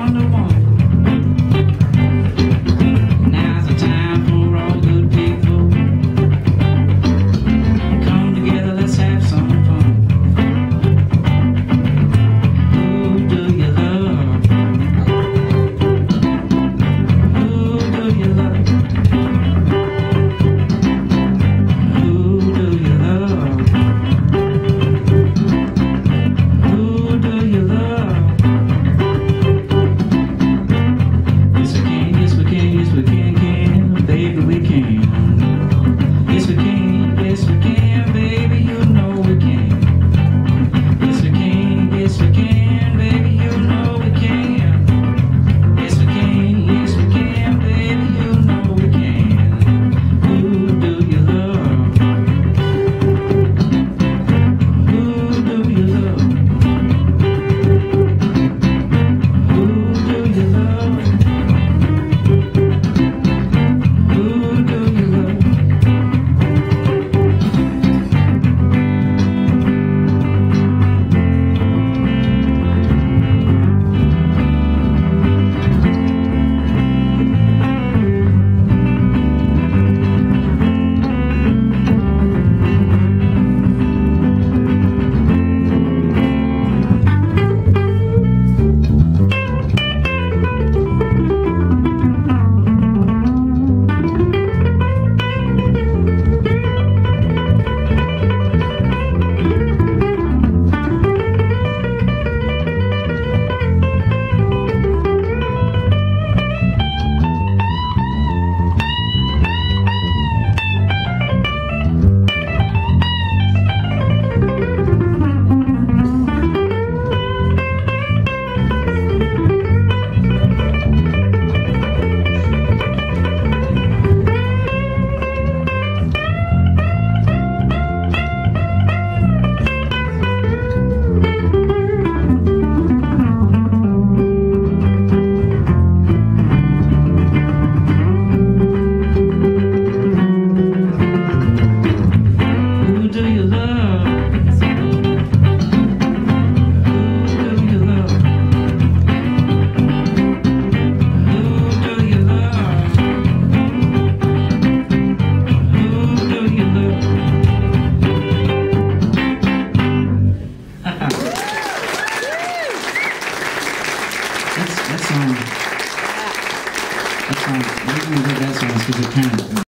Wonder Woman. Now's the time for all good people. Come together, let's have some fun. Who do you love? Who do you love? Who do you love? Who do you love? Yes we can, yes we can, yes we can, baby we can. Yes we can, baby you know we can. Yes we can, baby you know we can. Yes we can, baby you know we can. Who do you love? Who do you love? Who do you love? Who do you love? Who do you love? Who do you love? Who do you love? Who do you love? That song, we're gonna do that song because it kind of